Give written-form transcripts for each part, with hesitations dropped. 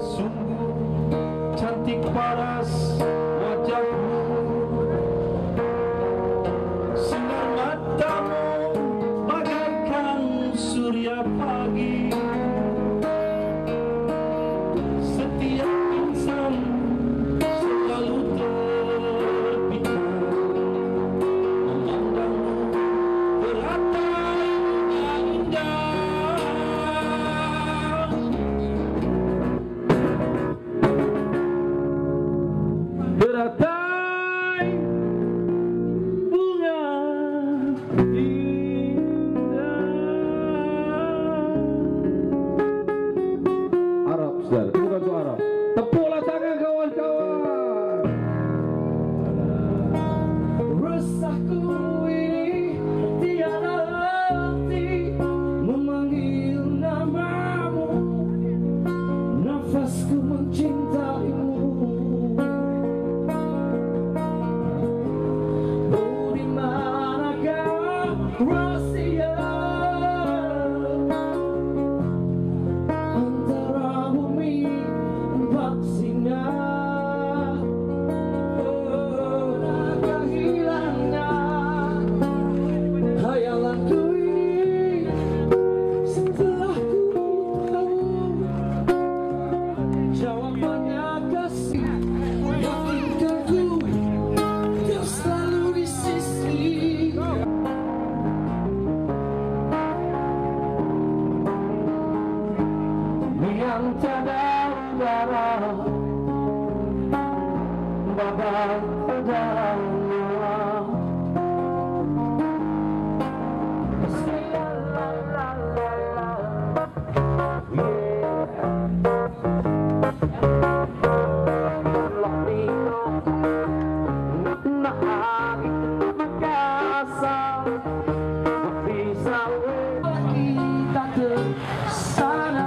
Sungguh cantik paras wajahmu, sinar matamu bagaikan surya pagi. Setiap insan selalu terpikat memandangmu teratai indah. Teratai bunga indah. Arab, saudara, itu bukan suara Arab. Tepuklah tangan kawan-kawan. Resahku ini tiada arti memanggil namamu, nafasku mencintaimu. Oh, di manakah rahasia antara bumi empat singa? Oh, manakah hilangnya hayalanku ini setelah ku tahu jawabannya kasih. Yakinkan ku kau selalu di sisi. Yang tiada udara bagai pedangnya. Kita tersana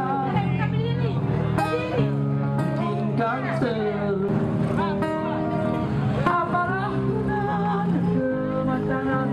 bikinkan apalah gunanya kematangan.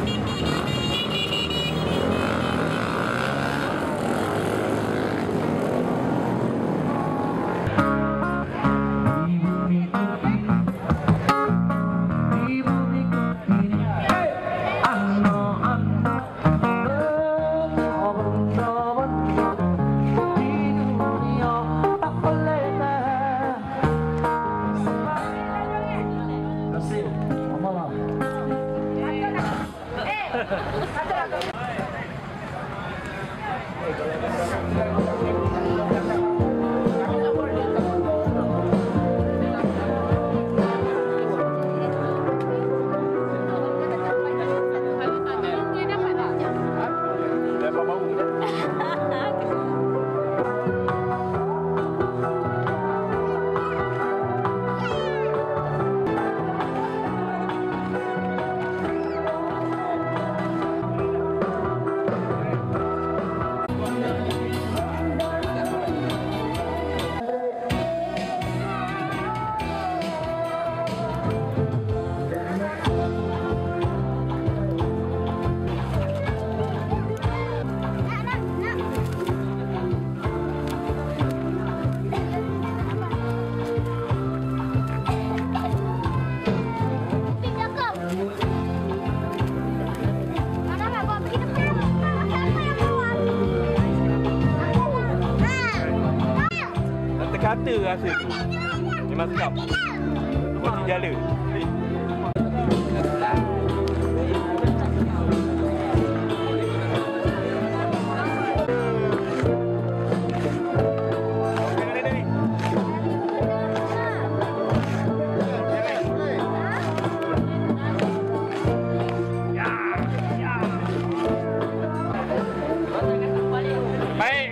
Kata rasa tu memang sedap. Roti jala. Baik.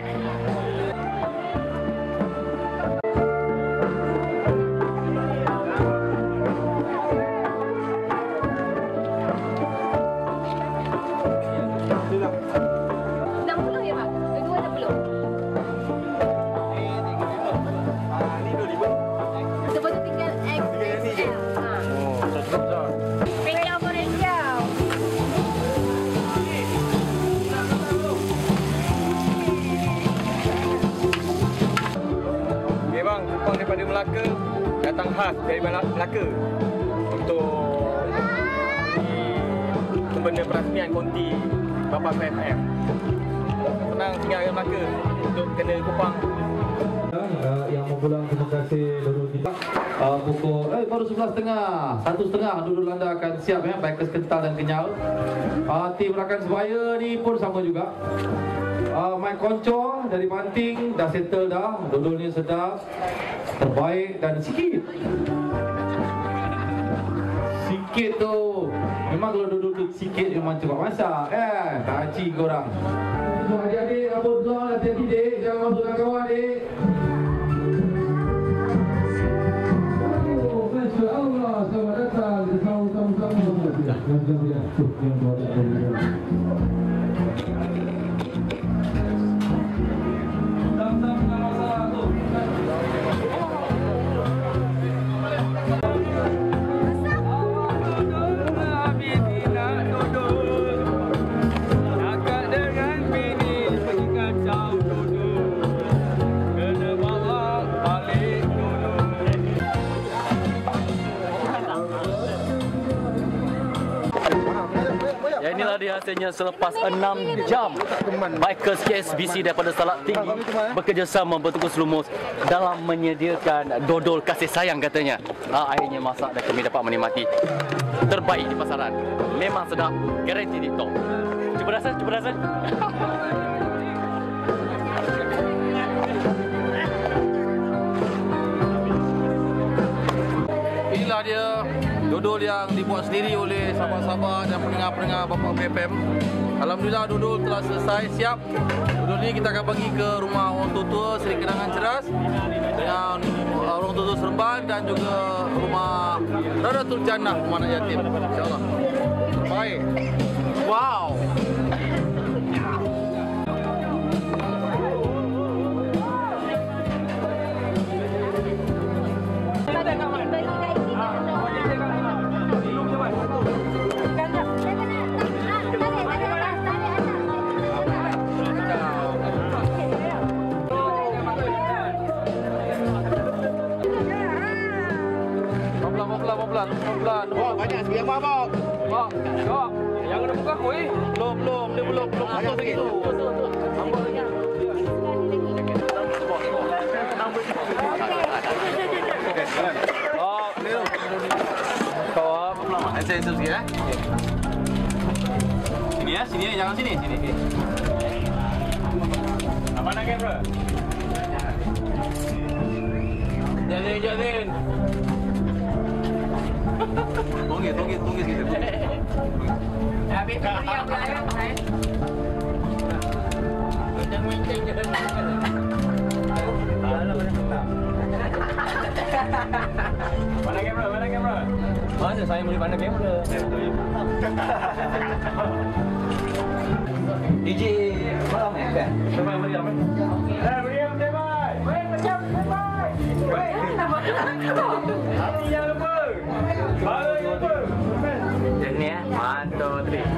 daripada Melaka, datang khas dari Melaka untuk sempena perasmian konti Bapa FM. Senang tinggal di Melaka untuk kena Kupang. Yang mau pulang, terima kasih Nurul kita. Pukul baru 11.30, 1.30 Nurul anda akan siap ya, bikers kental dan kenyal. Tim rakan sebaya ni pun sama juga. Main konco dari Panting dah settle dah. Nurul ni sedap, terbaik dan sikit tu. Memang kalau Nurul tu sikit memang cepat masak kan. Kaji korang. So adik-adik apa betul, hati-hati dek, jangan masukkan kawan dek. Masya Allah, selamat datang. Kita sama-sama. Ya, inilah dia hasilnya selepas 6 jam Bikers KSBC daripada Salak Tinggi bekerjasama bertukus lumus dalam menyediakan dodol kasih sayang katanya. Akhirnya masak dan kami dapat menikmati terbaik di pasaran. Memang sedap, garanti di top. Cuba rasa, cuba rasa. Inilah dia dodol yang dibuat sendiri oleh sahabat-sahabat dan pendengar-pendengar Bapa FM. Alhamdulillah dodol telah selesai, siap. Dodol ni kita akan bagi ke rumah orang tua-tua Seri Kenangan Ceras dengan orang tua-tua Seremban dan juga rumah Radatul Jannah, rumah anak yatim. InsyaAllah. Baik. Wow. Pelan-pelan. Bawa banyak sikit yang bawa. Bawa. Yang kena buka koi. Belum. Dia belum masuk lagi. Nampak lagi. Kau Saya sikit ya. Sini ya, jangan sini. apa nak kamera? Jalin. Tunggu sikit. Habis tu dia kan. Jangan wincing je. Mana kamera? Mana saya boleh pandang kamera? DJ malam kan? Meriam. Meriam tebal. Meriam tebal. Jangan lupa. Jadi ni 1, 2, 3.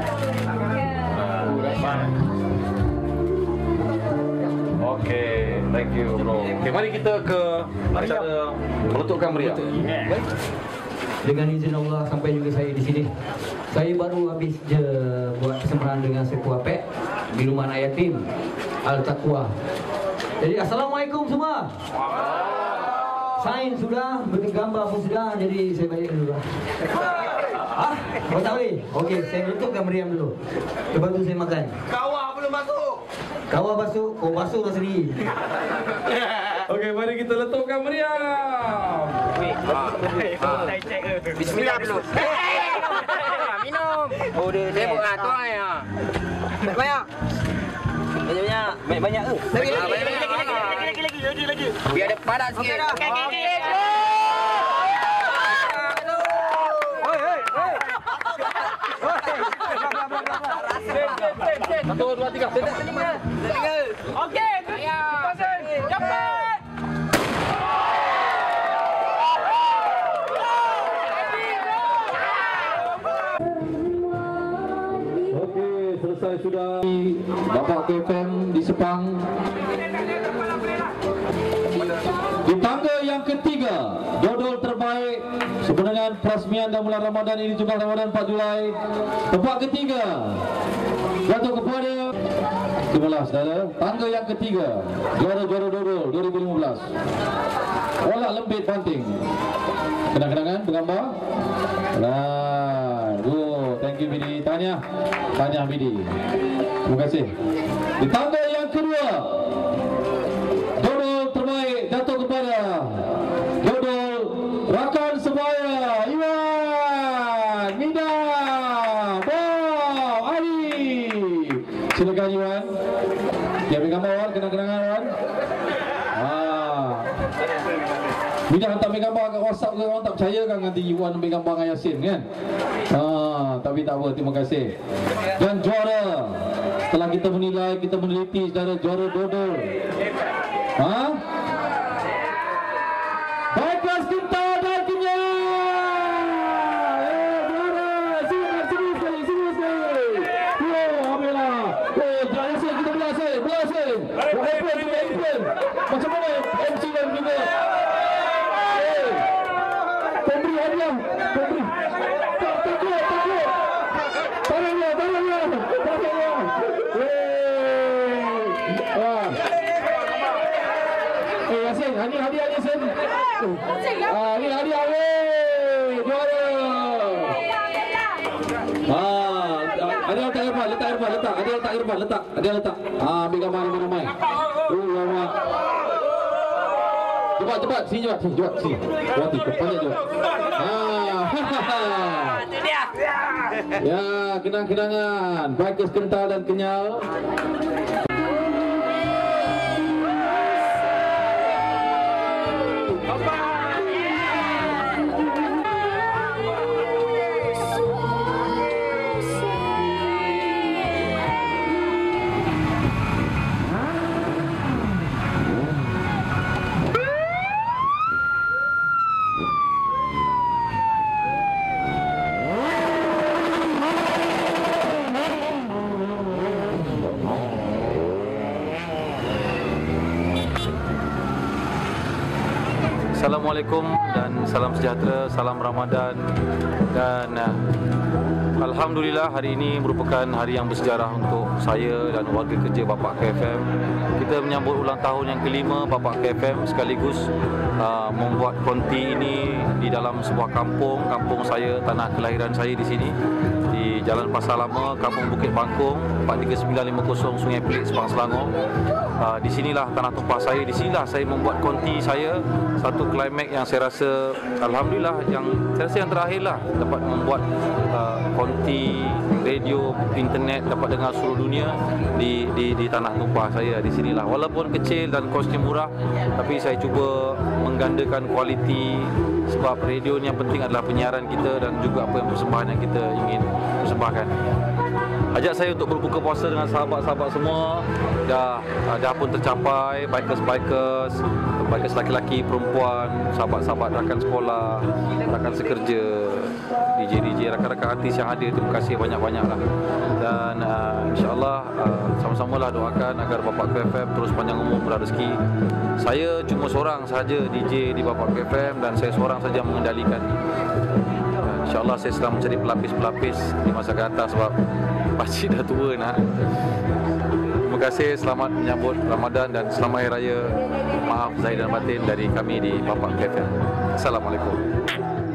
Okey, thank you bro. Okey, mari kita ke acara meletupkan meriam. Baik. Dengan izin Allah sampai juga saya di sini. Saya baru habis je buat kesempatan dengan Sepuh Apek di rumah anak yatim Al Taqwa. Jadi assalamualaikum semua. Sain sudah, bergambar pun sudah, jadi saya balik dulu lah. Oh tak boleh? Okey, saya letupkan meriam dulu. Lepas tu saya makan. Kawah belum masuk. Kawah basuh, basuh dah sendiri. Okey, mari kita letupkan meriam. Bismillah dulu. Minum. Oh dia sibuk ah tuan ya. Banyak. Banyak ke? Lagi. Biar ada padat sikit. Okey. Satu, dua, tiga. Okey. Cepat. Okey, selesai sudah. Bapak KFM di Sepang. Di tangga yang ketiga, dodol terbaik sebenarnya perasmian dan bulan Ramadan ini juga Ramadan 4 Julai. Tempat ketiga jatuh kepada Terima saudara. Tangga yang ketiga, juara-juara dodol 2015. Olah lembit banting. Kenang-kenangan bergambar. Nah, thank you Bidi. Tahniah Bidi. Terima kasih. Di tangga yang kedua, dodol terbaik jatuh kepada dodol rakan sebaya Iwan Mida Bob Ali. Silakan Iwan. Dia ambil gambar Wan, kenang-kenangan Wan. Bila hantar ambil gambar kat WhatsApp ke, orang tak percaya kan nanti Iwan ambil gambar dengan Yasin kan. Tapi tak apa, terima kasih. Dan juara, setelah kita menilai, kita meneliti secara juara dodol. Bikers kita dan Kenyal. Juara, sini sekali. Alhamdulillah. Yasin, kita boleh Yasin. Open. Macam mana MC dan juga Pemberi hadiah. Tangannya. Yasin, hadiah Yasin. Ini hadiah. Juara. Ada letak. Ambil gambar ramai. Lama. Cepat, sini. Buat kepalanya juga. Itu dia. Ya, kenang-kenangan Bikers Kental dan Kenyal. Assalamualaikum dan salam sejahtera, salam Ramadan. Dan Alhamdulillah hari ini merupakan hari yang bersejarah untuk saya dan warga kerja Bapak KFM. Kita menyambut ulang tahun yang kelima Bapak KFM, sekaligus membuat konti ini di dalam sebuah kampung saya, tanah kelahiran saya di sini, di Jalan Pasar Lama, Kampung Bukit Bangkong, 43950 Sungai Pelik, Sepang, Selangor. Di sinilah tanah tumpah saya, di sinilah saya membuat konti saya, satu climax yang saya rasa Alhamdulillah yang terakhirlah dapat membuat konti radio, internet dapat dengar seluruh dunia di tanah tumpah saya di sinilah. Walaupun kecil dan kosnya murah, tapi saya cuba menggandakan kualiti, sebab radio ni yang penting adalah penyiaran kita dan juga apa yang persembahan yang kita ingin persembahkan. Ajak saya untuk berbuka puasa dengan sahabat-sahabat semua dah pun tercapai. Bikers laki-laki, perempuan, sahabat-sahabat rakan sekolah, rakan sekerja, DJ, rakan-rakan artis yang hadir, terima kasih banyak-banyaklah. Dan insya-Allah sama-samalah doakan agar Bapak KFM terus panjang umur, murah rezeki. Saya cuma seorang saja DJ di Bapak KFM dan saya seorang saja mengendalikan. InsyaAllah saya sedang mencari pelapis-pelapis di masa akan datang sebab pakcik dah tua nak. Terima kasih, selamat menyambut Ramadan dan selamat Hari Raya. Maaf zahir dan batin dari kami di Bapak KFM. Assalamualaikum.